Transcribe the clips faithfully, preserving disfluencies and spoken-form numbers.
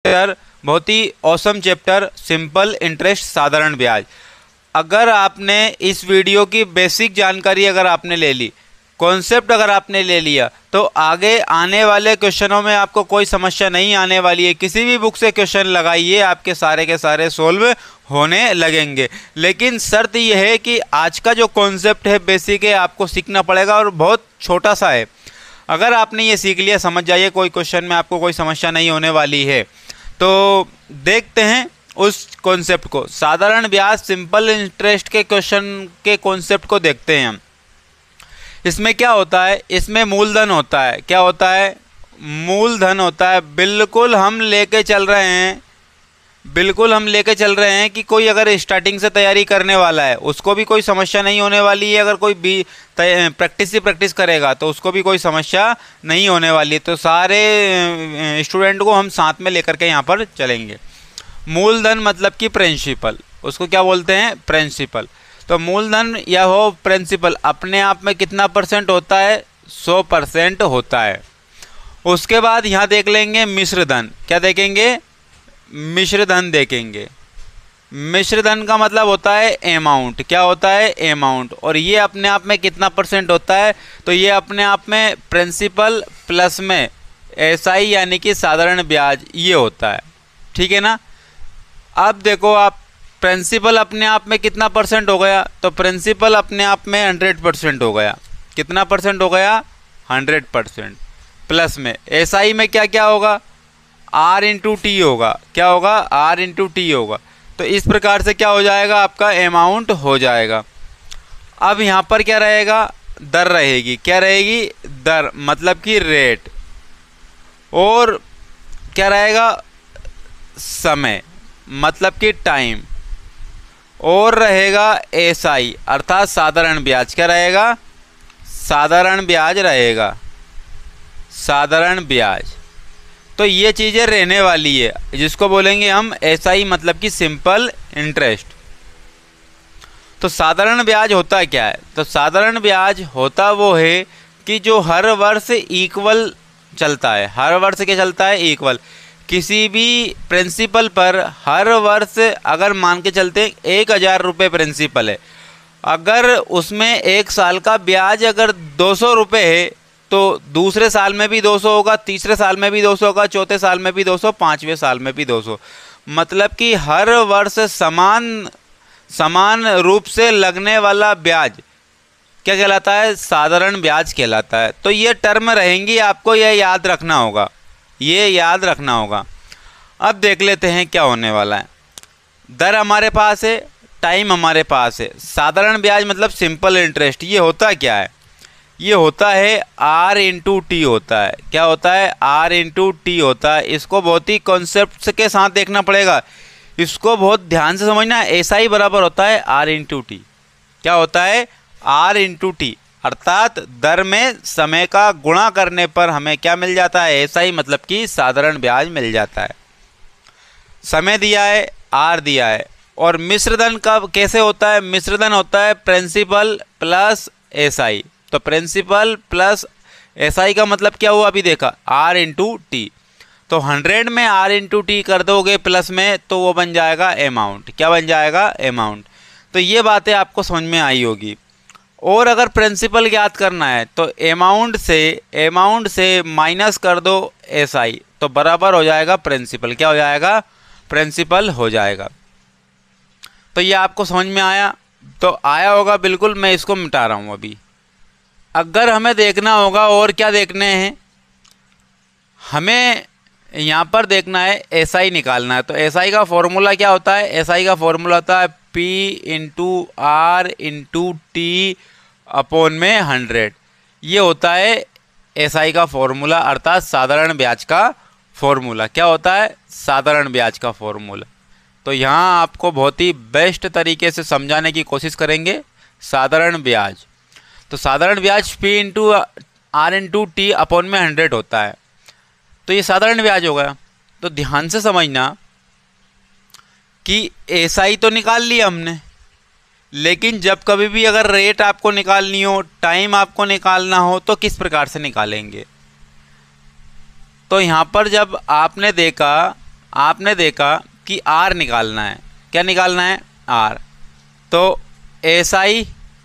Chapter बहुत ही awesome chapter simple interest साधारण ब्याज। अगर आपने इस वीडियो की बेसिक जानकारी अगर आपने ले ली, कॉन्सेप्ट अगर आपने ले लिया, तो आगे आने वाले क्वेश्चनों में आपको कोई समस्या नहीं आने वाली है। किसी भी बुक से क्वेश्चन लगाइए, आपके सारे के सारे सोल्व होने लगेंगे। लेकिन शर्त यह है कि आज का जो कॉन्सेप्ट है बेसिक है, आपको सीखना पड़ेगा और बहुत छोटा सा है। अगर आपने ये सीख लिया, समझ जाइए कोई क्वेश्चन में आपको कोई समस्या नहीं होने वाली है। तो देखते हैं उस कॉन्सेप्ट को, साधारण ब्याज सिंपल इंटरेस्ट के क्वेश्चन के कॉन्सेप्ट को देखते हैं हम। इसमें क्या होता है, इसमें मूलधन होता है। क्या होता है? मूलधन होता है। बिल्कुल हम लेके चल रहे हैं, बिल्कुल हम लेके चल रहे हैं कि कोई अगर स्टार्टिंग से तैयारी करने वाला है उसको भी कोई समस्या नहीं होने वाली है। अगर कोई भी प्रैक्टिस ही प्रैक्टिस करेगा तो उसको भी कोई समस्या नहीं होने वाली है। तो सारे स्टूडेंट को हम साथ में लेकर के यहाँ पर चलेंगे। मूलधन मतलब कि प्रिंसिपल, उसको क्या बोलते हैं? प्रिंसिपल। तो मूलधन या हो प्रिंसिपल अपने आप में कितना परसेंट होता है? सौ परसेंट होता है। उसके बाद यहाँ देख लेंगे मिश्र धन। क्या देखेंगे? मिश्र धन देखेंगे। मिश्र धन का मतलब होता है अमाउंट। क्या होता है? अमाउंट। और ये अपने आप में कितना परसेंट होता है? तो ये अपने आप में प्रिंसिपल प्लस में एसआई यानी कि साधारण ब्याज ये होता है। ठीक है ना? अब देखो आप, प्रिंसिपल अपने आप में कितना परसेंट हो गया? तो प्रिंसिपल अपने आप में हंड्रेड परसेंट हो गया। कितना परसेंट हो गया? Hundred percent. प्लस में एसआई में क्या क्या होगा? आर इंटू टी होगा। क्या होगा? आर इंटू टी होगा। तो इस प्रकार से क्या हो जाएगा? आपका अमाउंट हो जाएगा। अब यहाँ पर क्या रहेगा? दर रहेगी। क्या रहेगी? दर मतलब कि रेट। और क्या रहेगा? समय मतलब कि टाइम। और रहेगा एसआई अर्थात साधारण ब्याज। क्या रहेगा? साधारण ब्याज रहेगा। साधारण ब्याज। तो ये चीज़ें रहने वाली है, जिसको बोलेंगे हम एसआई मतलब कि सिंपल इंटरेस्ट। तो साधारण ब्याज होता क्या है? तो साधारण ब्याज होता वो है कि जो हर वर्ष इक्वल चलता है। हर वर्ष क्या चलता है? इक्वल। किसी भी प्रिंसिपल पर हर वर्ष अगर मान के चलते एक हज़ार रुपये प्रिंसिपल है, अगर उसमें एक साल का ब्याज अगर दो सौ रुपये है तो दूसरे साल में भी दो सौ होगा, तीसरे साल में भी दो सौ होगा, चौथे साल में भी दो सौ, पाँचवें साल में भी दो सौ। मतलब कि हर वर्ष समान समान रूप से लगने वाला ब्याज क्या कहलाता है? साधारण ब्याज कहलाता है। तो ये टर्म रहेंगी, आपको यह याद रखना होगा, ये याद रखना होगा। अब देख लेते हैं क्या होने वाला है। दर हमारे पास है, टाइम हमारे पास है। साधारण ब्याज मतलब सिंपल इंटरेस्ट। ये होता क्या है? ये होता है आर इंटू टी होता है। क्या होता है? आर इंटू टी होता है। इसको बहुत ही कॉन्सेप्ट के साथ देखना पड़ेगा, इसको बहुत ध्यान से समझना। ऐसा ही बराबर होता है आर इंटू टी। क्या होता है? आर इंटू टी अर्थात दर में समय का गुणा करने पर हमें क्या मिल जाता है? ऐसा ही मतलब कि साधारण ब्याज मिल जाता है। समय दिया है, आर दिया है। और मिश्रधन का कैसे होता है? मिश्रधन होता है प्रिंसिपल प्लस एसआई। तो प्रिंसिपल प्लस एसआई का मतलब क्या हुआ? अभी देखा, आर इंटू टी। तो हंड्रेड में आर इंटू टी कर दोगे प्लस में, तो वो बन जाएगा अमाउंट। क्या बन जाएगा? अमाउंट। तो ये बातें आपको समझ में आई होगी। और अगर प्रिंसिपल ज्ञात करना है तो अमाउंट से अमाउंट से माइनस कर दो एसआई, तो बराबर हो जाएगा प्रिंसिपल। क्या हो जाएगा? प्रिंसिपल हो जाएगा। तो ये आपको समझ में आया? तो आया होगा बिल्कुल। मैं इसको मिटा रहा हूँ अभी। अगर हमें देखना होगा और क्या देखने हैं, हमें यहाँ पर देखना है एसआई निकालना है। तो एसआई का फॉर्मूला क्या होता है? एसआई का फॉर्मूला होता है P into R into T upon में हंड्रेड। ये होता है एसआई का फॉर्मूला अर्थात साधारण ब्याज का फॉर्मूला। क्या होता है? साधारण ब्याज का फॉर्मूला। तो यहाँ आपको बहुत ही बेस्ट तरीके से समझाने की कोशिश करेंगे साधारण ब्याज। तो साधारण ब्याज P into R into T upon में हंड्रेड होता है। तो ये साधारण ब्याज हो गया। तो ध्यान से समझना कि एसआई तो निकाल लिया हमने, लेकिन जब कभी भी अगर रेट आपको निकालनी हो, टाइम आपको निकालना हो, तो किस प्रकार से निकालेंगे? तो यहाँ पर जब आपने देखा आपने देखा कि आर निकालना है। क्या निकालना है? आर। तो एस आई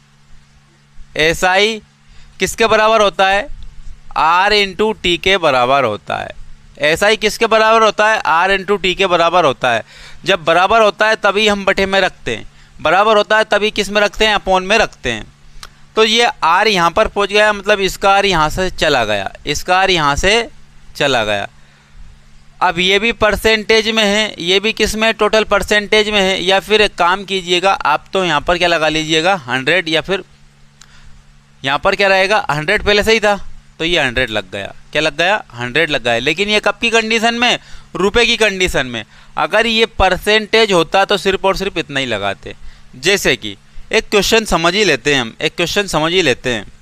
एस आई किसके बराबर होता है? आर इंटू टी के बराबर होता है। एस आई किसके बराबर होता है? आर इंटू टी के बराबर होता है। जब बराबर होता है तभी हम बटे में रखते हैं, बराबर होता है तभी किस में रखते हैं? अपॉन में रखते हैं। तो ये आर यहाँ पर पहुँच गया, मतलब इसका आर यहाँ से चला गया, इसका आर यहाँ से चला गया। अब ये भी परसेंटेज में है, ये भी किस में? टोटल परसेंटेज में है। या फिर एक काम कीजिएगा आप, तो यहाँ पर क्या लगा लीजिएगा? हंड्रेड, या फिर यहाँ पर क्या रहेगा? हंड्रेड पहले से ही था तो ये हंड्रेड लग गया। क्या लग गया? हंड्रेड लग गया। लेकिन ये कब की कंडीशन में? रुपए की कंडीशन में। अगर ये परसेंटेज होता तो सिर्फ और सिर्फ इतना ही लगाते। जैसे कि एक क्वेश्चन समझ ही लेते हैं हम, एक क्वेश्चन समझ ही लेते हैं।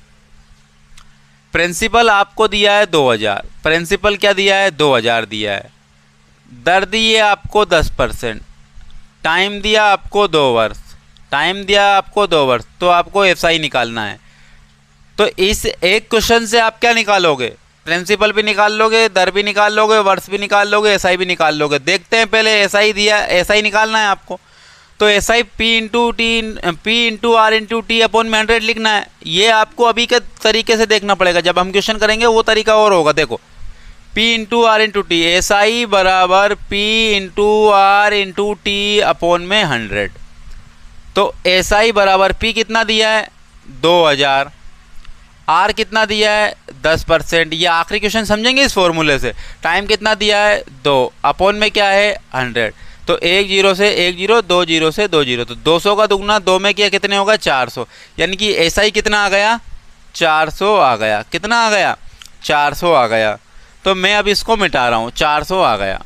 प्रिंसिपल आपको दिया है दो हज़ार, प्रिंसिपल क्या दिया है? दो हज़ार दिया है। दर दिए आपको दस परसेंट, टाइम दिया आपको दो वर्ष, टाइम दिया आपको दो वर्ष, तो आपको एस आई निकालना है। तो इस एक क्वेश्चन से आप क्या निकालोगे? प्रिंसिपल भी निकाल लोगे, दर भी निकाल लोगे, वर्ष भी निकाल लोगे, एस आई भी निकाल लोगे। देखते हैं पहले एस आई दिया, एस आई निकालना है आपको। तो S I P into T P into R into T upon में हंड्रेड लिखना है। ये आपको अभी के तरीके से देखना पड़ेगा, जब हम क्वेश्चन करेंगे वो तरीका और होगा। देखो P into R into T, S I बराबर P into R into T upon में हंड्रेड। तो एस आई बराबर पी कितना दिया है? दो हज़ार। आर कितना दिया है? दस परसेंट। ये आखिरी क्वेश्चन समझेंगे इस फॉर्मूले से। टाइम कितना दिया है? दो, अपॉन में क्या है? हंड्रेड। तो एक जीरो से एक जीरो, दो जीरो से दो जीरो, तो दो सौ का दुगना दो में किया कितने होगा? चार सौ। यानी कि एस आई कितना आ गया? चार सौ आ गया। कितना आ गया? चार सौ आ गया। तो मैं अब इसको मिटा रहा हूँ, चार सौ आ गया।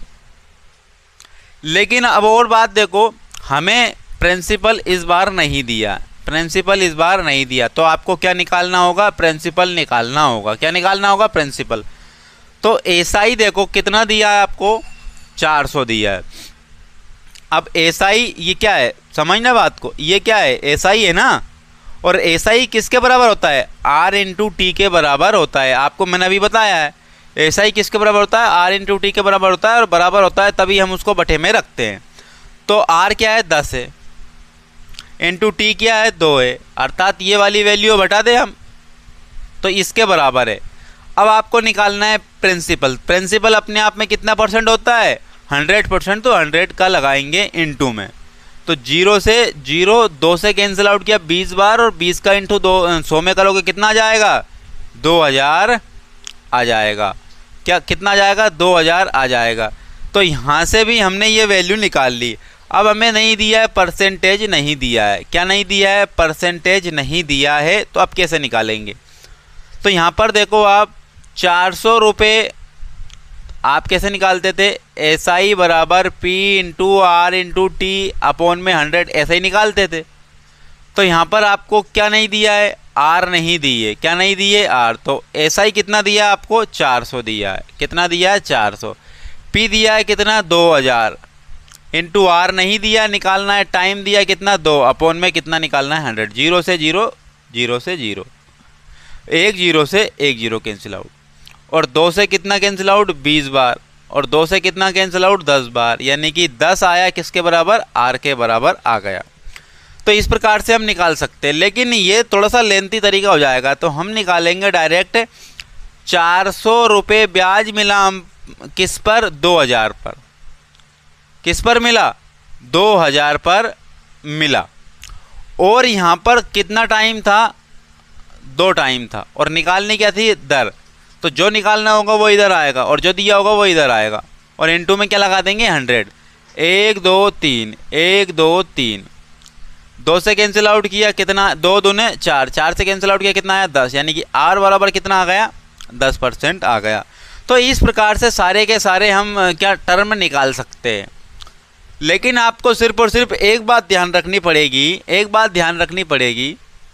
लेकिन अब और बात देखो, हमें प्रिंसिपल इस बार नहीं दिया, प्रिंसिपल इस बार नहीं दिया, तो आपको क्या निकालना होगा? प्रिंसिपल निकालना होगा। क्या निकालना होगा? प्रिंसिपल। तो एस आई देखो कितना दिया है आपको? चार सौ दिया है। अब एस आई ये क्या है? समझना बात को, ये क्या है? एस आई है ना। और एस आई किसके बराबर होता है? आर इंटू टी के बराबर होता है। आपको मैंने अभी बताया है एस आई किसके बराबर होता है? आर इंटू टी के बराबर होता है। और बराबर होता है तभी हम उसको बटे में रखते हैं। तो आर क्या है? दस है, इंटू टी क्या है? दो है, अर्थात ये वाली वैल्यू बटा दें हम, तो इसके बराबर है। अब आपको निकालना है प्रिंसिपल। प्रिंसिपल अपने आप में कितना परसेंट होता है? Hundred percent. तो हंड्रेड का लगाएंगे इंटू में, तो जीरो से जीरो, दो से कैंसिल आउट किया बीस बार, और बीस का इंटू दो सौ में करोगे कितना आ जाएगा? दो हज़ार आ जाएगा। क्या कितना आ जाएगा? दो हज़ार आ जाएगा। तो यहाँ से भी हमने ये वैल्यू निकाल ली। अब हमें नहीं दिया है, परसेंटेज नहीं दिया है। क्या नहीं दिया है? परसेंटेज नहीं दिया है। तो अब कैसे निकालेंगे? तो यहाँ पर देखो आप, चार सौ रुपये आप कैसे निकालते थे? एस आई बराबर P into R into T upon में हंड्रेड, ऐसे ही निकालते थे। तो यहाँ पर आपको क्या नहीं दिया है? आर नहीं दी है। क्या नहीं दी है? आर। तो एस आई कितना दिया आपको? चार सौ दिया है। कितना दिया है? चार सौ। पी दिया है कितना? दो हज़ार। इंटू आर नहीं दिया, निकालना है। टाइम दिया कितना? दो, अपॉन में कितना निकालना है? हंड्रेड। जीरो से जीरो, जीरो से जीरो, एक जीरो से एक जीरो कैंसिल आउट, और दो से कितना कैंसिल आउट? बीस बार, और दो से कितना कैंसिल आउट? दस बार, यानी कि दस आया किसके बराबर? आर के बराबर आ गया। तो इस प्रकार से हम निकाल सकते हैं, लेकिन ये थोड़ा सा लेंथी तरीका हो जाएगा, तो हम निकालेंगे डायरेक्ट। चार सौ रुपये ब्याज मिला हम किस पर? दो हज़ार पर। किस पर मिला? दो हज़ार पर मिला। और यहाँ पर कितना टाइम था? दो टाइम था। और निकालनी क्या थी? दर। तो जो निकालना होगा वो इधर आएगा, और जो दिया होगा वो इधर आएगा, और इनटू में क्या लगा देंगे? हंड्रेड। एक दो तीन, एक दो तीन, दो से कैंसिल आउट किया कितना? दो दूने चार, चार से कैंसिल आउट किया कितना आया? दस, यानी कि आर बराबर कितना आ गया? दस परसेंट आ गया। तो इस प्रकार से सारे के सारे हम क्या टर्म निकाल सकते हैं। लेकिन आपको सिर्फ और सिर्फ एक बात ध्यान रखनी पड़ेगी, एक बात ध्यान रखनी पड़ेगी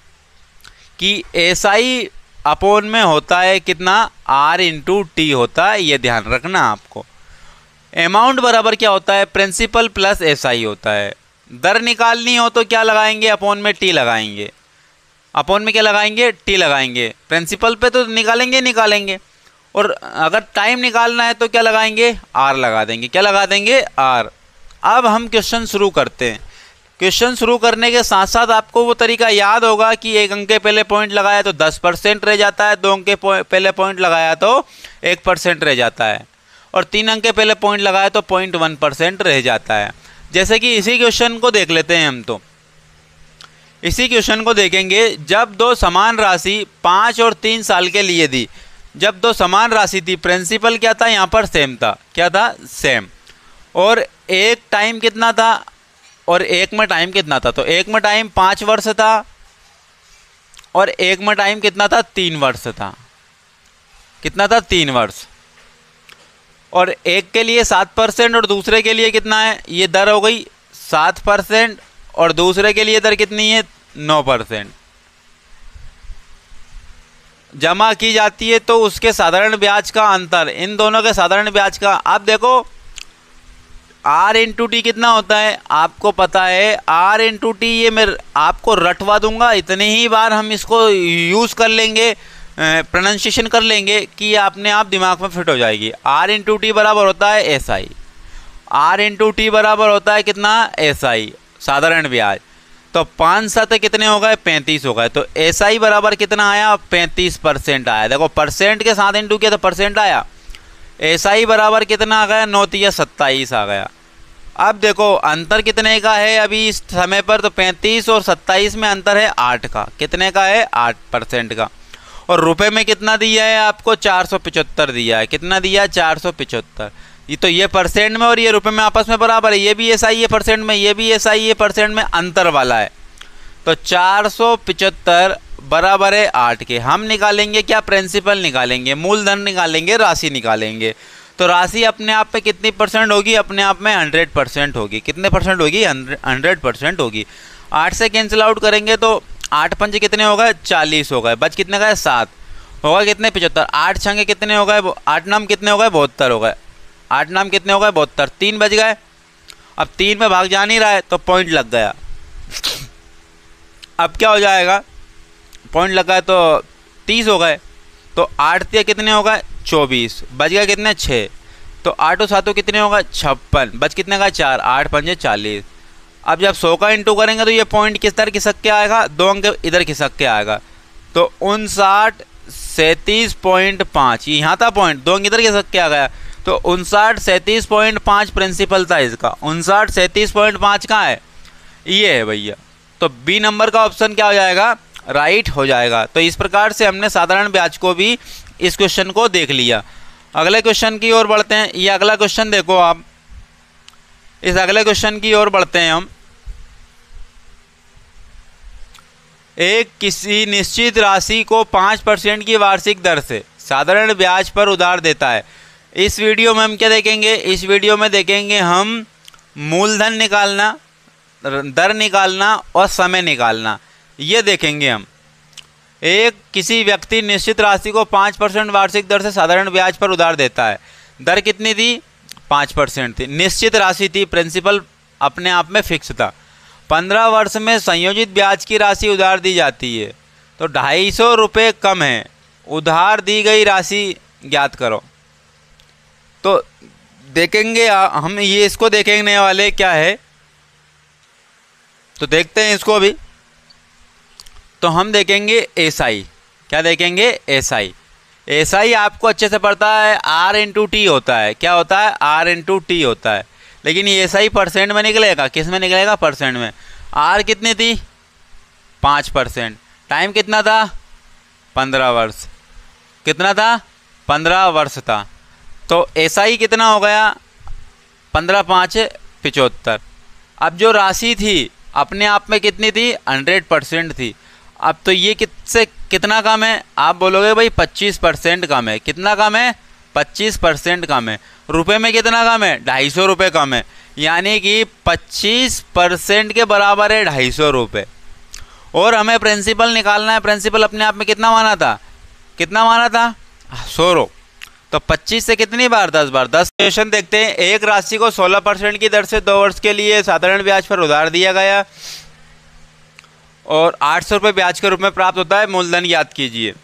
कि एस आई अपॉन में होता है कितना? आर इंटू टी होता है, ये ध्यान रखना आपको। अमाउंट बराबर क्या होता है? प्रिंसिपल प्लस एस आई होता है। दर निकालनी हो तो क्या लगाएंगे? अपॉन में टी लगाएंगे। अपॉन में क्या लगाएंगे? टी लगाएंगे। प्रिंसिपल पे तो निकालेंगे निकालेंगे, और अगर टाइम निकालना है तो क्या लगाएंगे, आर लगा देंगे। क्या लगा देंगे, आर। अब हम क्वेश्चन शुरू करते हैं। क्वेश्चन शुरू करने के साथ साथ आपको वो तरीका याद होगा कि एक अंक के पहले पॉइंट लगाया तो दस परसेंट रह जाता है, दो अंक के पहले पॉइंट लगाया तो एक परसेंट रह जाता है, और तीन अंक के पहले पॉइंट लगाया तो पॉइंट वन परसेंट रह जाता है। जैसे कि इसी क्वेश्चन को देख लेते हैं हम। तो इसी क्वेश्चन को देखेंगे, जब दो समान राशि पाँच और तीन साल के लिए दी। जब दो समान राशि थी, प्रिंसिपल क्या था यहाँ पर, सेम था। क्या था, सेम। और एक टाइम कितना था, और एक में टाइम कितना था, तो एक में टाइम पाँच वर्ष था और एक में टाइम कितना था, तीन वर्ष था। कितना था, तीन वर्ष। और एक के लिए सात परसेंट और दूसरे के लिए कितना है, ये दर हो गई सात परसेंट और दूसरे के लिए दर कितनी है, नौ परसेंट। जमा की जाती है तो उसके साधारण ब्याज का अंतर, इन दोनों के साधारण ब्याज का। आप देखो आर इंटू टी कितना होता है, आपको पता है। आर इंटू टी ये मैं आपको रटवा दूंगा, इतने ही बार हम इसको यूज़ कर लेंगे, प्रोनाउंसिएशन कर लेंगे कि आपने आप दिमाग में फिट हो जाएगी। आर इंटू टी बराबर होता है S I. R into T बराबर होता है कितना, एस आई, साधारण ब्याज। तो पाँच सात कितने हो गए, पैंतीस हो गए। तो एस आई बराबर कितना आया, पैंतीस परसेंट आया। देखो परसेंट के साथ इंटू किया तो परसेंट आया। एस आई बराबर कितना आ गया, नौ तिया सत्ताईस आ गया। अब देखो अंतर कितने का है अभी इस समय पर, तो पैंतीस और सत्ताईस में अंतर है आठ का। कितने का है, आठ परसेंट का। और रुपए में कितना दिया है आपको, चार सौ पचहत्तर दिया है। कितना दिया है, चार सौ पचहत्तर। ये तो ये परसेंट में और ये रुपए में आपस में बराबर है। ये भी एस आई है परसेंट में, ये भी एस आई है परसेंट में, अंतर वाला है। तो चार सौ पचहत्तर बराबर है आठ के। हम निकालेंगे क्या, प्रिंसिपल निकालेंगे, मूलधन निकालेंगे, राशि निकालेंगे। तो राशि अपने आप में कितनी परसेंट होगी, अपने आप में हंड्रेड परसेंट होगी। कितने परसेंट होगी, हंड्रेड परसेंट होगी। आठ से कैंसिल आउट करेंगे तो आठ पंच कितने हो गए, चालीस हो गए। बच कितने का है, सात होगा कितने, पचहत्तर। आठ छंगे कितने हो गए, आठ नाम कितने हो गए, बहत्तर हो गए। आठ नाम कितने हो गए, बहत्तर। तीन बच गए। अब तीन में भाग जा नहीं रहा है तो पॉइंट लग गया। अब क्या हो जाएगा, पॉइंट लगा है तो तीस हो गए। तो आठ तिया कितने हो गए, चौबीस। बच गया कितने, छः। तो आठों सातों कितने होगा, छप्पन। बच कितने का, चार। आठ पंजे चालीस। अब जब सौ का इंटू करेंगे तो ये पॉइंट किस तरह खिसक के आएगा, दो अंक इधर खिसक के आएगा। तो उनसाठ सैंतीस पॉइंट पाँच, यहाँ था पॉइंट, दो अंक इधर खिसक के आ गया। तो उनसाठ सैंतीस पॉइंट पाँच प्रिंसिपल था इसका। उनसाठ सैंतीस पॉइंट पाँच कहाँ है, ये है भैया। तो बी नंबर का ऑप्शन क्या हो जाएगा, राइट हो जाएगा। तो इस प्रकार से हमने साधारण ब्याज को भी इस क्वेश्चन को देख लिया। अगले क्वेश्चन की ओर बढ़ते हैं। ये अगला क्वेश्चन देखो आप, इस अगले क्वेश्चन की ओर बढ़ते हैं हम। एक किसी निश्चित राशि को पाँच परसेंट की वार्षिक दर से साधारण ब्याज पर उधार देता है। इस वीडियो में हम क्या देखेंगे, इस वीडियो में देखेंगे हम मूलधन निकालना, दर निकालना और समय निकालना, ये देखेंगे हम। एक किसी व्यक्ति निश्चित राशि को पाँच परसेंट वार्षिक दर से साधारण ब्याज पर उधार देता है। दर कितनी थी, पाँच परसेंट थी। निश्चित राशि थी, प्रिंसिपल अपने आप में फिक्स था। पंद्रह वर्ष में संयोजित ब्याज की राशि उधार दी जाती है। तो ढाई सौ रुपये कम है। उधार दी गई राशि ज्ञात करो। तो देखेंगे हम, ये इसको देखने वाले क्या है, तो देखते हैं इसको भी। तो हम देखेंगे एस आई। क्या देखेंगे, एस आई। एस आई आपको अच्छे से पता है, आर इंटू टी होता है। क्या होता है, आर इंटू टी होता है। लेकिन ये एस आई परसेंट में निकलेगा, किस में निकलेगा, परसेंट में। आर कितनी थी, पाँच परसेंट। टाइम कितना था, पंद्रह वर्ष। कितना था, पंद्रह वर्ष था। तो एस आई कितना हो गया, पंद्रह पाँच पिचहत्तर। अब जो राशि थी अपने आप में कितनी थी, हंड्रेड परसेंट थी। अब तो ये किससे कितना कम है, आप बोलोगे भाई पच्चीस परसेंट कम है। कितना कम है, पच्चीस परसेंट कम है। रुपए में कितना कम है, ढाई सौ रुपये कम है। यानी कि पच्चीस परसेंट के बराबर है ढाई सौ रुपये। और हमें प्रिंसिपल निकालना है। प्रिंसिपल अपने आप में कितना माना था, कितना माना था, सौ रो। तो पच्चीस से कितनी बार, दस बार। दस क्वेश्चन देखते हैं। एक राशि को सोलह परसेंट की दर से दो वर्ष के लिए साधारण ब्याज पर उधार दिया गया और आठ सौ रुपये ब्याज के रूप में प्राप्त होता है। मूलधन याद कीजिए।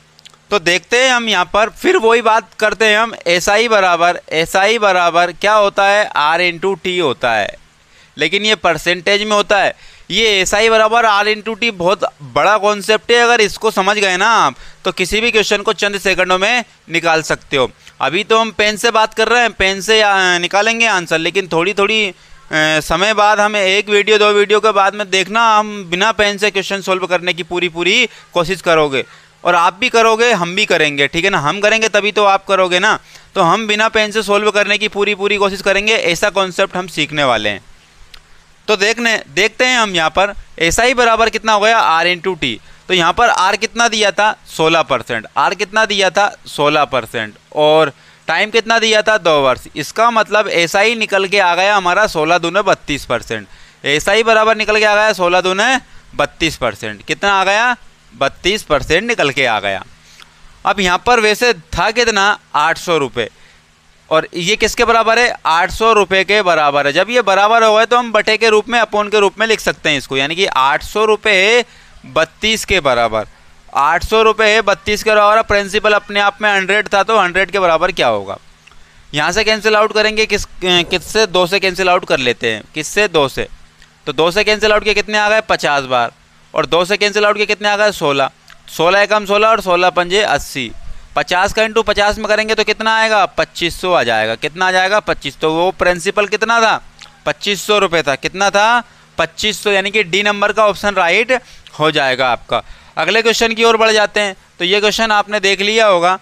तो देखते हैं हम यहाँ पर फिर वही बात करते हैं हम, एस आई बराबर एस आई बराबर क्या होता है, आर इंटू टी होता है, लेकिन ये परसेंटेज में होता है। ये एस आई बराबर आर इंटू टी बहुत बड़ा कॉन्सेप्ट है, अगर इसको समझ गए ना आप तो किसी भी क्वेश्चन को चंद सेकंडों में निकाल सकते हो। अभी तो हम पेन से बात कर रहे हैं, पेन से निकालेंगे आंसर, लेकिन थोड़ी थोड़ी समय बाद हमें एक वीडियो दो वीडियो के बाद में देखना हम बिना पेन से क्वेश्चन सोल्व करने की पूरी पूरी कोशिश करोगे, और आप भी करोगे हम भी करेंगे, ठीक है ना। हम करेंगे तभी तो आप करोगे ना, तो हम बिना पेन से सोल्व करने की पूरी पूरी कोशिश करेंगे, ऐसा कॉन्सेप्ट हम सीखने वाले हैं। तो देखने देखते हैं हम यहाँ पर एस आई बराबर कितना हो गया, आर इंटू टी। तो यहाँ पर आर कितना दिया था, सोलह परसेंट, आर कितना दिया था, सोलह परसेंट, और टाइम कितना दिया था, दो वर्ष। इसका मतलब एस आई निकल के आ गया हमारा सोलह दूने बत्तीस परसेंट। एस आई बराबर निकल के आ गया सोलह दूने बत्तीस परसेंट, कितना आ गया, बत्तीस परसेंट निकल के आ गया। अब यहाँ पर वैसे था कितना, आठ सौ रुपये, और ये किसके बराबर है, आठ सौ रुपये के बराबर है। जब ये बराबर हो गए तो हम बटे के रूप में, अपोन के रूप में लिख सकते हैं इसको, यानी कि आठ सौ रुपये बत्तीस के बराबर, आठ सौ रुपये बत्तीस के बराबर। प्रिंसिपल अपने आप में हंड्रेड था, तो हंड्रेड के बराबर क्या होगा, यहाँ से कैंसिल आउट करेंगे, किस किससे, दो से कैंसिल आउट कर लेते हैं, किससे, दो से। तो दो से कैंसिल आउट के कितने आ गए, पचास बार, और दो से कैंसिल आउट के कितने आ गए, सोलह, सोलह एकम सोलह और सोलह पंजे अस्सी। पचास का इंटू पचास में करेंगे तो कितना आएगा, पच्चीस सौ आ जाएगा, कितना आ जाएगा, पच्चीस। तो वो प्रिंसिपल कितना था, पच्चीस सौ रुपये था, कितना था, पच्चीस सौ, यानी कि डी नंबर का ऑप्शन राइट हो जाएगा आपका। अगले क्वेश्चन की ओर बढ़ जाते हैं। तो ये क्वेश्चन आपने देख लिया होगा,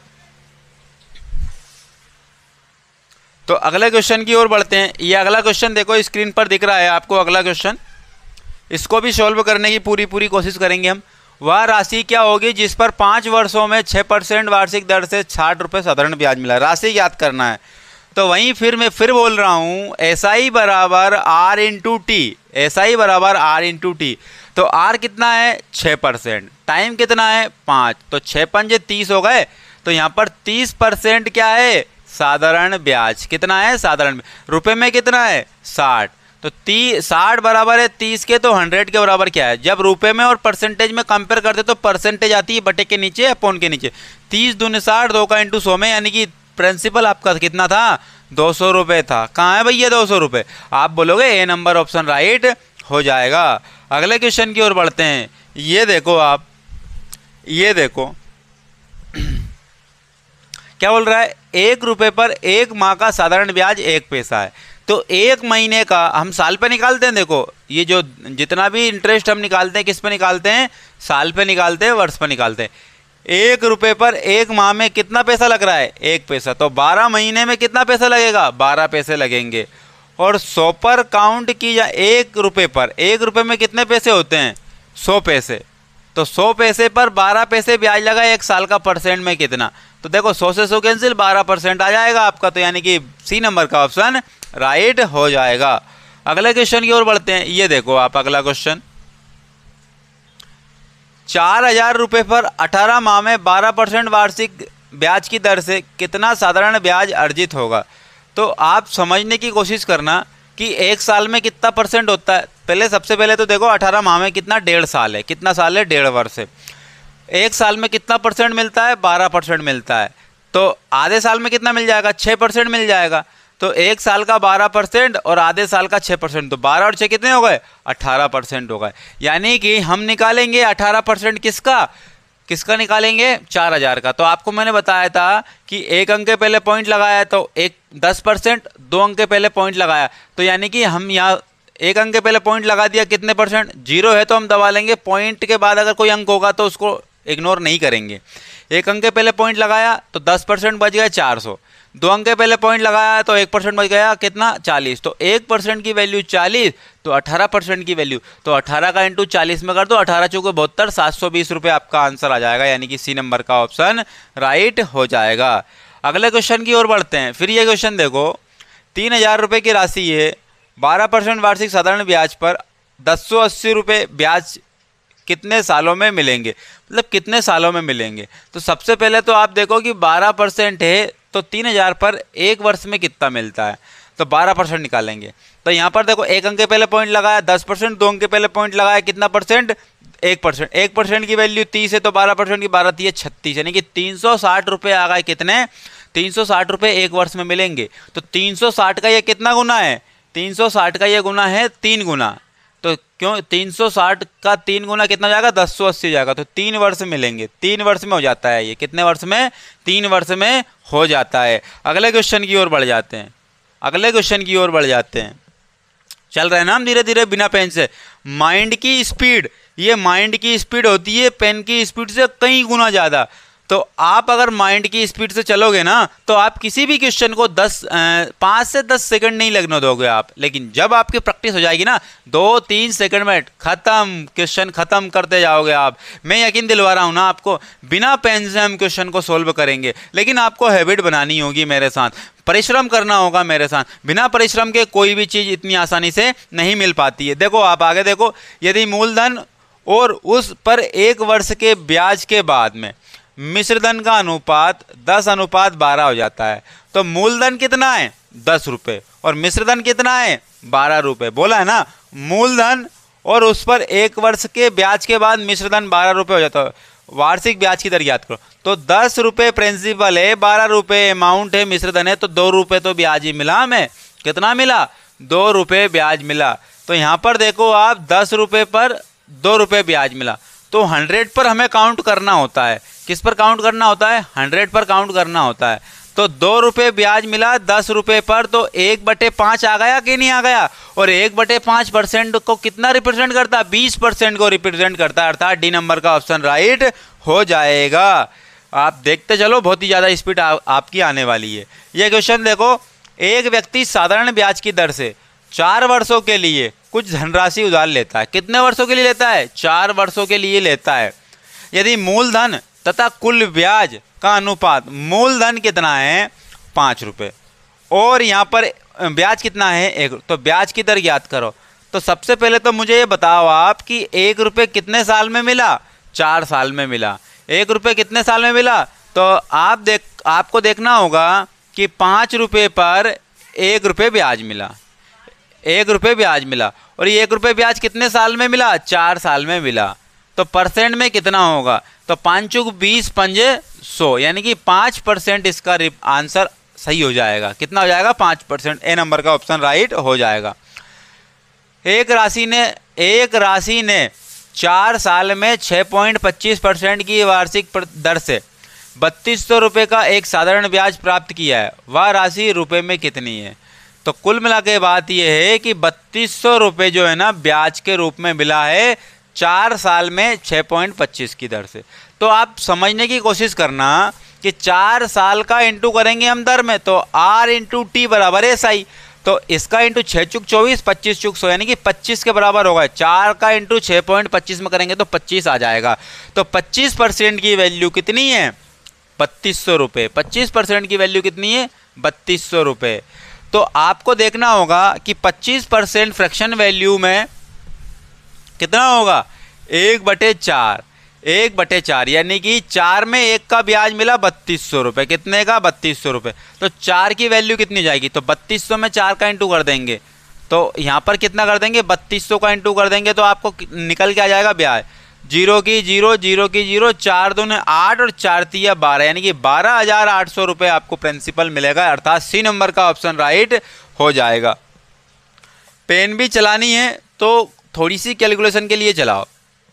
तो अगले क्वेश्चन की ओर बढ़ते हैं। ये अगला क्वेश्चन देखो स्क्रीन पर दिख रहा है आपको, अगला क्वेश्चन, इसको भी सॉल्व करने की पूरी पूरी कोशिश करेंगे हम। वह राशि क्या होगी जिस पर पाँच वर्षों में छः परसेंट वार्षिक दर से साठ रुपये साधारण ब्याज मिला, राशि याद करना है। तो वहीं फिर मैं फिर बोल रहा हूँ, एस आई बराबर R into T, S I बराबर आर इंटू टी। तो आर कितना है, छः परसेंट, टाइम कितना है, पाँच, तो छः पंजे तीस हो गए। तो यहाँ पर तीस परसेंट क्या है, साधारण ब्याज, कितना है, साधारण रुपये में कितना है, साठ। तो ती साठ बराबर है तीस के, तो हंड्रेड के बराबर क्या है, जब रुपए में और परसेंटेज में कंपेयर करते तो परसेंटेज आती है बटे के नीचे, अपॉन के नीचे। तीस दूनी साठ, दो का इंटू सौ में, यानी कि प्रिंसिपल आपका कितना था, दो सौ रुपये था। कहाँ है भैया दो सौ रुपये, आप बोलोगे ए नंबर ऑप्शन राइट हो जाएगा। अगले क्वेश्चन की ओर बढ़ते हैं। ये देखो आप, ये देखो क्या बोल रहा है, एक रुपये पर एक माह का साधारण ब्याज एक पैसा है। तो एक महीने का हम साल पे निकालते हैं, देखो ये जो जितना भी इंटरेस्ट हम निकालते हैं किस पे निकालते हैं, साल पे निकालते हैं, वर्ष पे निकालते हैं। एक रुपये पर एक माह में कितना पैसा लग रहा है, एक पैसा, तो बारह महीने में कितना पैसा लगेगा, बारह पैसे लगेंगे। और सौ पर काउंट की या एक रुपये पर, एक रुपये में कितने पैसे होते हैं, सौ पैसे, तो सौ पैसे पर बारह पैसे ब्याज लगा, एक साल का परसेंट में कितना, तो देखो सौ से सौ कैंसिल, बारह परसेंट आ जाएगा आपका। तो यानी कि सी नंबर का ऑप्शन राइट हो जाएगा। अगले क्वेश्चन की ओर बढ़ते हैं। ये देखो आप अगला क्वेश्चन, चार हजार रुपये पर अठारह माह में बारह परसेंट वार्षिक ब्याज की दर से कितना साधारण ब्याज अर्जित होगा। तो आप समझने की कोशिश करना कि एक साल में कितना परसेंट होता है। पहले सबसे पहले तो देखो अठारह माह में कितना, डेढ़ साल है, कितना साल है, डेढ़ वर्ष है। एक साल में कितना परसेंट मिलता है, बारह परसेंट मिलता है। तो आधे साल में कितना मिल जाएगा, छः परसेंट मिल जाएगा। तो एक साल का बारह परसेंट और आधे साल का छः परसेंट, तो बारह और छः कितने हो गए, अठारह परसेंट हो गए। यानी कि हम निकालेंगे अठारह परसेंट किसका, किसका निकालेंगे, चार हजार का। तो आपको मैंने बताया था कि एक अंक के पहले पॉइंट लगाया तो एक दस परसेंट, दो अंक के पहले पॉइंट लगाया, तो यानी कि हम यहाँ एक अंक के पहले पॉइंट लगा दिया, कितने परसेंट, जीरो है तो हम दबा लेंगे, पॉइंट के बाद अगर कोई अंक होगा तो उसको इग्नोर नहीं करेंगे। एक अंक के पहले पॉइंट लगाया तो दस परसेंट बच गया, चार सौ। दो अंक के पहले पॉइंट लगाया तो एक परसेंट बच गया, कितना, चालीस। तो एक परसेंट की वैल्यू चालीस, तो अठारह परसेंट की वैल्यू, तो अठारह का इंटू चालीस में कर दो, अठारह चौके बहत्तर, सात सौ बीस रुपये आपका आंसर आ जाएगा। यानी कि सी नंबर का ऑप्शन राइट हो जाएगा। अगले क्वेश्चन की ओर बढ़ते हैं। फिर ये क्वेश्चन देखो, तीन हजार रुपये की राशि है, बारह परसेंट वार्षिक साधारण ब्याज पर दस सौ अस्सी रुपये ब्याज कितने सालों में मिलेंगे, मतलब कितने सालों में मिलेंगे। तो सबसे पहले तो आप देखो कि बारह परसेंट है तो तीन हजार पर एक वर्ष में कितना मिलता है, तो बारह परसेंट निकालेंगे। तो यहाँ पर देखो एक अंक के पहले पॉइंट लगाया दस परसेंट, दो अंक के पहले पॉइंट लगाया कितना परसेंट, एक परसेंट एक परसेंट की वैल्यू तीस है तो बारह परसेंट की बारह तीस छत्तीस, यानी कि तीन सौ साठ रुपये आ गए। कितने? तीन सौ साठ रुपये एक वर्ष में मिलेंगे। तो तीन सौ साठ का ये कितना गुना है? तीन सौ साठ का ये गुना है तीन गुना। तो क्यों तीन सौ साठ का तीन गुना कितना जाएगा? दस सौ अस्सी जाएगा। तो तीन वर्ष मिलेंगे, तीन वर्ष में हो जाता है ये। कितने वर्ष में? तीन वर्ष में हो जाता है। अगले क्वेश्चन की ओर बढ़ जाते हैं, अगले क्वेश्चन की ओर बढ़ जाते हैं। चल रहे हैं ना हम धीरे धीरे बिना पेन से। माइंड की स्पीड, ये माइंड की स्पीड होती है पेन की स्पीड से कई गुना ज़्यादा। तो आप अगर माइंड की स्पीड से चलोगे ना तो आप किसी भी क्वेश्चन को दस पाँच से दस सेकंड नहीं लगने दोगे आप। लेकिन जब आपकी प्रैक्टिस हो जाएगी ना, दो तीन सेकंड में खत्म, क्वेश्चन खत्म करते जाओगे आप। मैं यकीन दिलवा रहा हूँ ना आपको, बिना पेन से हम क्वेश्चन को सोल्व करेंगे। लेकिन आपको हैबिट बनानी होगी मेरे साथ, परिश्रम करना होगा मेरे साथ। बिना परिश्रम के कोई भी चीज़ इतनी आसानी से नहीं मिल पाती है। देखो आप आगे देखो, यदि मूलधन और उस पर एक वर्ष के ब्याज के बाद में मिश्रधन का अनुपात दस अनुपात बारह हो जाता है, तो मूलधन कितना है? दस रुपये और मिश्रधन कितना है? बारह रुपये। बोला है ना, मूलधन और उस पर एक वर्ष के ब्याज के बाद मिश्रधन बारह रुपये हो जाता है। वार्षिक ब्याज की दर याद करो। तो दस रुपये प्रिंसिपल है, बारह रुपये अमाउंट है, मिश्रधन है, तो दो रुपये तो ब्याज ही मिला हमें। कितना मिला? दो रुपये ब्याज मिला। तो यहाँ पर देखो आप, दस रुपये पर दो रुपये ब्याज मिला। तो हंड्रेड पर हमें काउंट करना होता है। किस पर काउंट करना होता है? हंड्रेड पर काउंट करना होता है। तो दो रुपये ब्याज मिला दस रुपये पर, तो एक बटे पाँच आ गया कि नहीं आ गया? और एक बटे पाँच परसेंट को कितना रिप्रेजेंट करता है? बीस परसेंट को रिप्रेजेंट करता है। अर्थात डी नंबर का ऑप्शन राइट हो जाएगा। आप देखते चलो, बहुत ही ज़्यादा स्पीड आ, आपकी आने वाली है। ये क्वेश्चन देखो, एक व्यक्ति साधारण ब्याज की दर से चार वर्षों के लिए कुछ धनराशि उधार लेता है। कितने वर्षों के लिए लेता है? चार वर्षों के लिए लेता है। यदि मूलधन तथा कुल ब्याज का अनुपात, मूलधन कितना है? पाँच रुपये, और यहाँ पर ब्याज कितना है? एक। तो ब्याज की दर याद करो। तो सबसे पहले तो मुझे ये बताओ आप कि एक रुपये कितने साल में मिला? चार साल में मिला। एक रुपये कितने साल में मिला? तो आप देख आपको देखना होगा कि पाँच रुपये पर एक रुपये ब्याज मिला, एक रुपये ब्याज मिला। और ये एक रुपये ब्याज कितने साल में मिला? चार साल में मिला। तो परसेंट में कितना होगा? तो पाँच चौक बीस, पंजे सौ, यानी कि पाँच परसेंट इसका आंसर सही हो जाएगा। कितना हो जाएगा? पाँच परसेंट। ए नंबर का ऑप्शन राइट हो जाएगा। एक राशि ने एक राशि ने चार साल में छः पॉइंट पच्चीस परसेंट की वार्षिक दर से बत्तीस सौ रुपये का एक साधारण ब्याज प्राप्त किया है। वह राशि रुपये में कितनी है? तो कुल मिला के बात यह है कि बत्तीस सौ रुपये जो है ना ब्याज के रूप में मिला है चार साल में छः पॉइंट पच्चीस की दर से। तो आप समझने की कोशिश करना कि चार साल का इंटू करेंगे हम दर में, तो आर इंटू टी बराबर एस आई। तो इसका इंटू छः चुक चौबीस, पच्चीस चुक सौ, यानी कि पच्चीस के बराबर होगा। चार का इंटू छः पॉइंट पच्चीस में करेंगे तो पच्चीस आ जाएगा। तो पच्चीस परसेंट की वैल्यू कितनी है? बत्तीस सौ रुपये। पच्चीस परसेंट की वैल्यू कितनी है? बत्तीस सौ रुपये। तो आपको देखना होगा कि पच्चीस परसेंट फ्रैक्शन वैल्यू में कितना होगा? एक बटे चार, एक बटे चार, यानी कि चार में एक का ब्याज मिला बत्तीस सौ रुपये। कितने का? बत्तीस सौ रुपये। तो चार की वैल्यू कितनी जाएगी? तो बत्तीस सौ में चार का इंटू कर देंगे, तो यहाँ पर कितना कर देंगे? बत्तीस सौ का इंटू कर देंगे तो आपको निकल के आ जाएगा ब्याज। जीरो की जीरो, जीरो की जीरो, चार दूने आठ और चार तिया बारह, यानी कि बारह हजार आठ सौ रुपये आपको प्रिंसिपल मिलेगा। अर्थात सी नंबर का ऑप्शन राइट हो जाएगा। पेन भी चलानी है तो थोड़ी सी कैलकुलेशन के लिए चलाओ,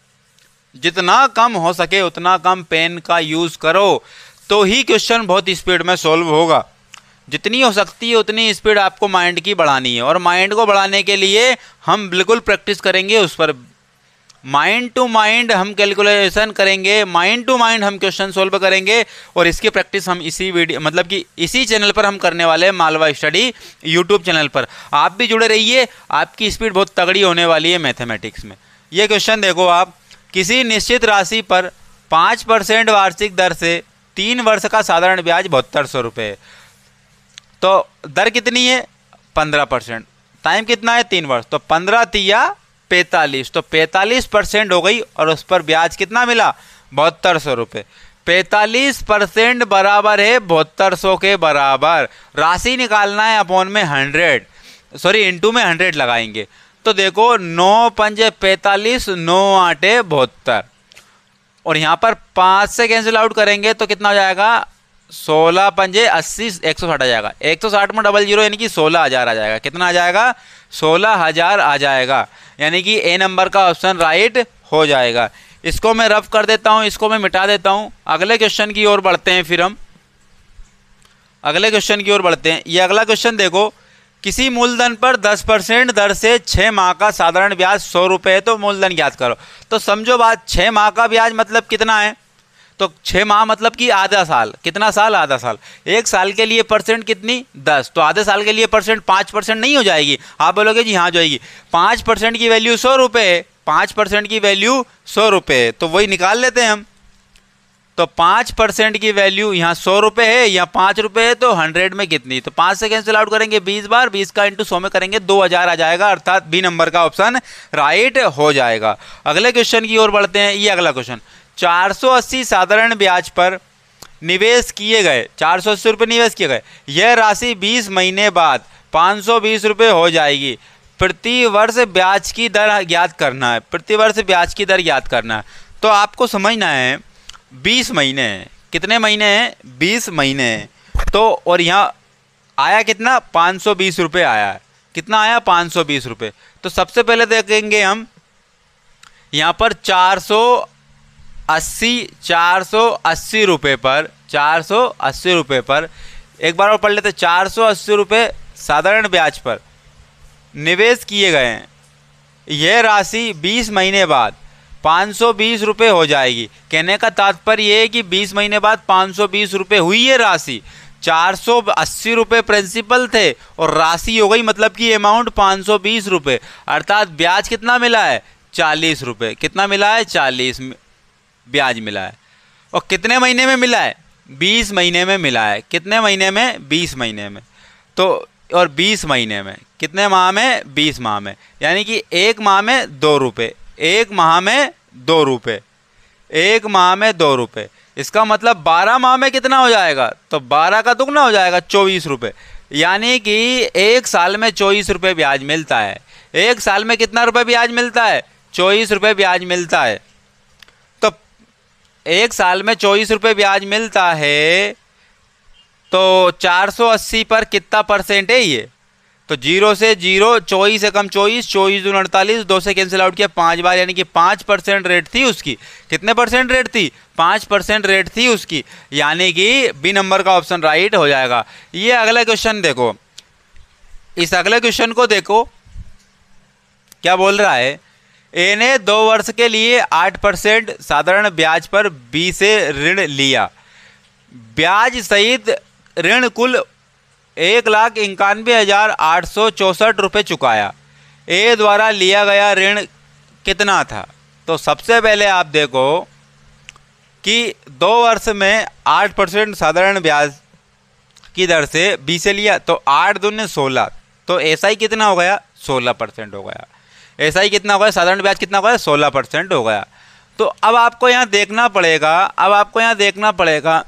जितना कम हो सके उतना कम पेन का यूज़ करो, तो ही क्वेश्चन बहुत स्पीड में सॉल्व होगा। जितनी हो सकती है उतनी स्पीड आपको माइंड की बढ़ानी है, और माइंड को बढ़ाने के लिए हम बिल्कुल प्रैक्टिस करेंगे उस पर। माइंड टू माइंड हम कैलकुलेशन करेंगे, माइंड टू माइंड हम क्वेश्चन सॉल्व करेंगे, और इसकी प्रैक्टिस हम इसी वीडियो मतलब कि इसी चैनल पर हम करने वाले हैं, मालवा स्टडी यूट्यूब चैनल पर। आप भी जुड़े रहिए, आपकी स्पीड बहुत तगड़ी होने वाली है मैथमेटिक्स में। ये क्वेश्चन देखो आप, किसी निश्चित राशि पर पाँच परसेंट वार्षिक दर से तीन वर्ष का साधारण ब्याज बहत्तर सौ रुपये। तो दर कितनी है? पंद्रह परसेंट। टाइम कितना है? तीन वर्ष। तो पंद्रह तिया पैंतालीस, तो पैंतालीस परसेंट हो गई, और उस पर ब्याज कितना मिला? बहत्तर सौ रुपये। पैंतालीस परसेंट बराबर है बहत्तर सौ के बराबर। राशि निकालना है अपॉन में हंड्रेड, सॉरी इंटू में हंड्रेड लगाएंगे। तो देखो नौ पंजे पैंतालीस, नौ आठे बहत्तर, और यहाँ पर पाँच से कैंसिल आउट करेंगे तो कितना हो जाएगा, सोलह पंजे अस्सी, एक सौ साठ आ जाएगा। एक सौ साठ में डबल जीरो यानी कि सोलह हज़ार आ जाएगा। कितना आ जाएगा, सोलह हज़ार आ जाएगा, यानी कि ए नंबर का ऑप्शन राइट हो जाएगा। इसको मैं रफ कर देता हूँ, इसको मैं मिटा देता हूँ। अगले क्वेश्चन की ओर बढ़ते हैं। फिर हम अगले क्वेश्चन की ओर बढ़ते हैं। ये अगला क्वेश्चन देखो, किसी मूलधन पर दस परसेंट दर से छः माह का साधारण ब्याज सौ रुपये है, तो मूलधन ज्ञात करो। तो समझो बात, छः माह का ब्याज मतलब कितना है, तो छः माह मतलब कि आधा साल। कितना साल, आधा साल। एक साल के लिए परसेंट कितनी, दस, तो आधे साल के लिए परसेंट पाँच परसेंट नहीं हो जाएगी। आप बोलोगे जी हाँ जाएगी। पाँच परसेंट की वैल्यू सौ रुपये है, पाँच परसेंट की वैल्यू सौ रुपये है, तो वही निकाल लेते हैं हम। तो पाँच परसेंट की वैल्यू यहाँ सौ रुपये है, या पाँच रुपये है, तो हंड्रेड में कितनी, तो पाँच से कैंसिल आउट करेंगे बीस बार, बीस का इंटू सौ में करेंगे दो हज़ार आ जाएगा, अर्थात बी नंबर का ऑप्शन राइट हो जाएगा। अगले क्वेश्चन की ओर बढ़ते हैं। ये अगला क्वेश्चन, चार सौ अस्सी साधारण ब्याज पर निवेश किए गए, चार सौ अस्सी रुपये निवेश किए गए, यह राशि बीस महीने बाद पाँच सौ बीस रुपये हो जाएगी। प्रति वर्ष ब्याज की दर ज्ञात करना है, प्रति वर्ष ब्याज की दर ज्ञात करना है। तो आपको समझना है बीस महीने हैं, कितने महीने हैं, बीस महीने हैं। तो और यहाँ आया कितना, पाँच सौ बीस रुपये आया है। कितना आया, पाँच सौ बीस रुपये। तो सबसे पहले देखेंगे हम यहाँ पर चार सौ अस्सी, चार सौ अस्सी रुपये पर, चार सौ अस्सी रुपये पर एक बार और पढ़ लेते। चार सौ अस्सी रुपये साधारण ब्याज पर निवेश किए गए हैं, यह राशि बीस महीने बाद पाँच सौ बीस रुपये हो जाएगी। कहने का तात्पर्य ये है कि बीस महीने बाद पाँच सौ बीस रुपये हुई ये राशि। चार सौ अस्सी रुपये प्रिंसिपल थे और राशि हो गई, मतलब कि अमाउंट पाँच सौ बीस रुपये, अर्थात ब्याज कितना मिला है, चालीस रुपये। कितना मिला है, चालीस ब्याज मिला है। और कितने महीने में मिला है, बीस महीने में मिला है। कितने महीने में, बीस महीने में। तो और बीस महीने में, कितने माह में, बीस माह में, यानी कि एक माह में दो रुपये, एक माह में दो रुपये, एक माह में दो रुपये। इसका मतलब बारह माह में कितना हो जाएगा, तो बारह का दुगना हो जाएगा, चौबीस रुपये। यानी कि एक साल में चौबीस रुपये ब्याज मिलता है। एक साल में कितना रुपये ब्याज मिलता है, चौबीस रुपये ब्याज मिलता है। तो एक साल में चौबीस रुपये ब्याज मिलता है, तो चार सौ अस्सी पर कितना परसेंट है ये, तो जीरो से जीरो, चौबीस से कम चौबीस, चौबीस दून अड़तालीस, दो से कैंसिल आउट किया पाँच बार, यानी कि पाँच परसेंट रेट थी उसकी। कितने परसेंट रेट थी, पाँच परसेंट रेट थी उसकी, यानी कि बी नंबर का ऑप्शन राइट हो जाएगा। ये अगला क्वेश्चन देखो, इस अगले क्वेश्चन को देखो क्या बोल रहा है। ए ने दो वर्ष के लिए आठ परसेंट साधारण ब्याज पर बी से ऋण लिया। ब्याज सहित ऋण कुल एक लाख इक्यानवे हजार आठ सौ चौंसठ रुपये चुकाया। ए द्वारा लिया गया ऋण कितना था। तो सबसे पहले आप देखो कि दो वर्ष में आठ परसेंट साधारण ब्याज की दर से बी से लिया, तो आठ दूने सोलह, तो ऐसा ही कितना हो गया, सोलह परसेंट हो गया। ऐसा ही कितना हो गया, साधारण ब्याज कितना हो गया, सोलह परसेंट हो गया। तो अब आपको यहाँ देखना पड़ेगा, अब आपको यहाँ देखना पड़ेगा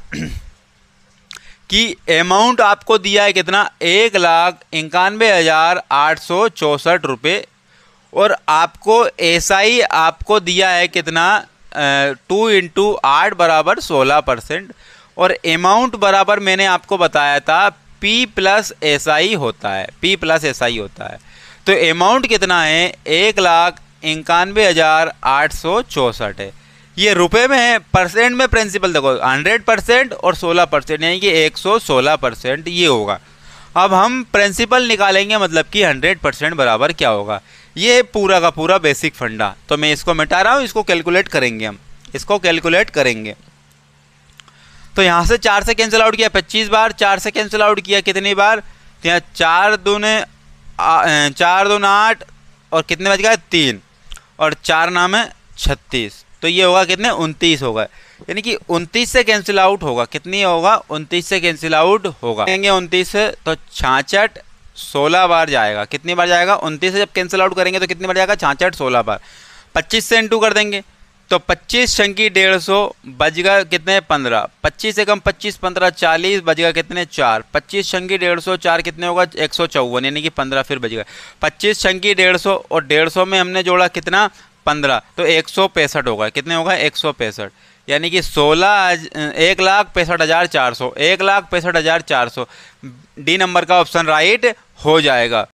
कि अमाउंट आपको दिया है कितना, एक लाख इक्यानवे हज़ार आठ सौ चौंसठ रुपये, और आपको ऐसा ही आपको दिया है कितना, टू इंटू आठ बराबर सोलह परसेंट, और अमाउंट बराबर मैंने आपको बताया था पी प्लस एस आई होता है, पी प्लस एस आई होता है। तो अमाउंट कितना है, एक लाख इक्यानवे हज़ार आठ सौ चौंसठ है। ये रुपए में है, परसेंट में प्रिंसिपल देखो हंड्रेड परसेंट और सोलह परसेंट, यानी कि एक सौ सोलह परसेंट ये होगा। अब हम प्रिंसिपल निकालेंगे, मतलब कि हंड्रेड परसेंट बराबर क्या होगा। ये पूरा का पूरा बेसिक फंडा। तो मैं इसको मिटा रहा हूँ, इसको कैलकुलेट करेंगे हम, इसको कैलकुलेट करेंगे। तो यहाँ से चार से कैंसिल आउट किया पच्चीस बार, चार से कैंसिल आउट किया कितनी बार, तो यहाँ चार दूने चार दून आठ, और कितने बच गए, तीन, और चार नाम है छत्तीस, तो ये होगा कितने, उनतीस होगा। यानी कि उनतीस से कैंसिल आउट होगा, कितनी होगा, उनतीस से कैंसिल आउट होगा। कहेंगे उनतीस से तो छाछठ सोलह बार जाएगा। कितनी बार जाएगा, उनतीस से जब कैंसिल आउट करेंगे तो कितनी बार जाएगा, छाछठ सोलह बार। पच्चीस से इंटू कर देंगे, तो पच्चीस छंकी डेढ़ सौ बजगा कितने पंद्रह, पच्चीस से कम पच्चीस पंद्रह चालीस बजगा कितने चार, पच्चीस छंकी डेढ़ सौ चार कितने होगा एक सौ चौवन यानी कि पंद्रह फिर बजगा पच्चीस छंकी डेढ़ सौ और डेढ़ सौ में हमने जोड़ा कितना पंद्रह तो एक सौ पैंसठ होगा। कितने होगा एक सौ पैंसठ यानी कि सोलह एक लाख पैंसठ हज़ार चार सौ एक लाख पैंसठ हज़ार चार सौ डी नंबर का ऑप्शन राइट हो जाएगा।